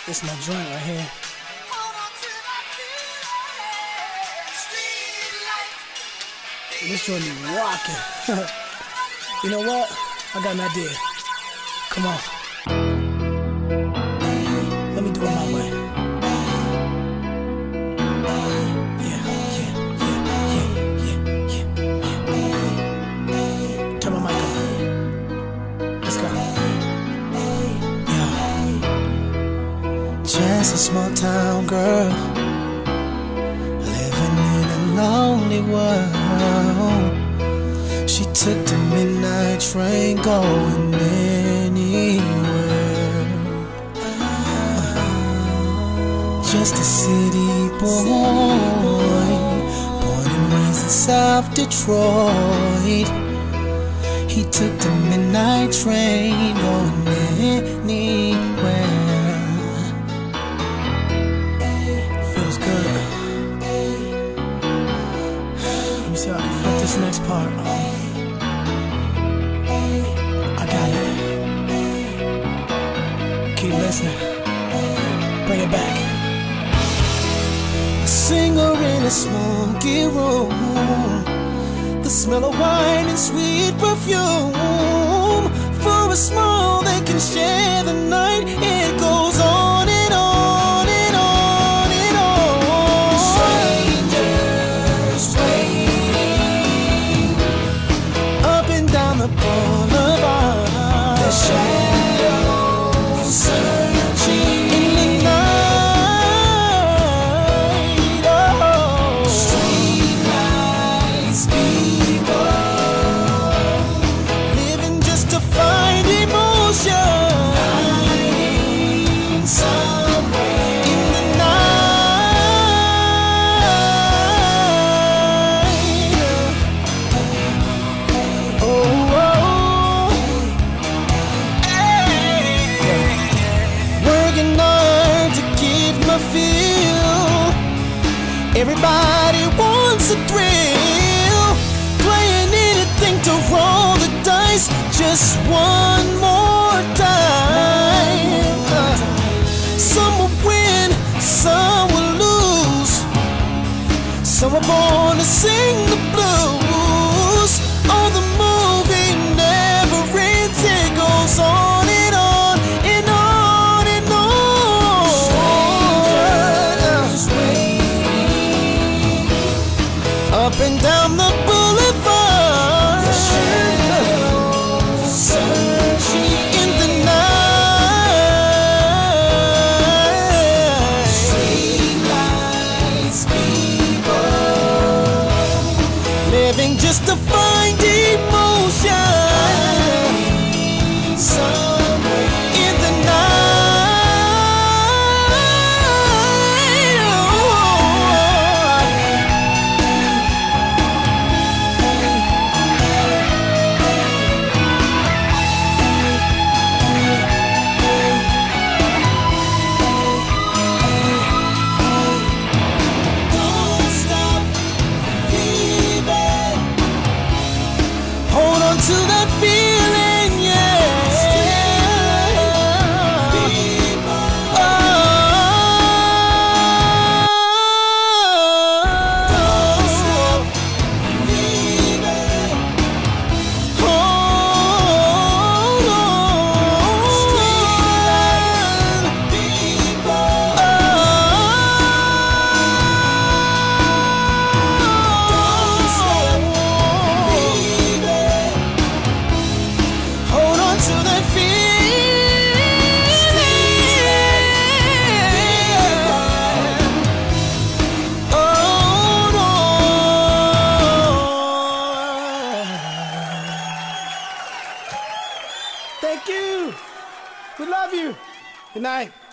It's my joint right here. This joint be rocking. You know what? I got an idea. Come on. Let me do it my way. Turn my mic on. Let's go. Yeah. Just a small town girl, living in a lonely world. She took the midnight train going anywhere. Just a city boy, born and raised in South Detroit. He took the midnight train going anywhere. Feels good. Let me see how I can flip this next part. I got it. Keep listening. Bring it back. A singer in a smoky room, the smell of wine and sweet perfume. For a smile they can share the night. It goes on and on and on and on. Strangers waiting up and down the boulevard. The shadows searching in the night. Oh, streetlights, people living just to find emotion. Hiding somewhere in the night. Oh, working hard to keep my feel. Everybody wants a thrill, playing anything to roll the dice just one more time. Some will win, some will lose. Some are born to sing the blues. Oh, the movie never ends, it goes on and on and on and on. Strangers waiting up and down the boulevard. The shadows searching in the night. Streetlights, people living just to find emotion. Somewhere in the night. Don't stop believing. Hold on to that feeling, yeah. Don't stop believing. Hold on. Streetlight people. Don't stop believing. Hold on to that feeling. Hold on. Thank you. We love you. Good night.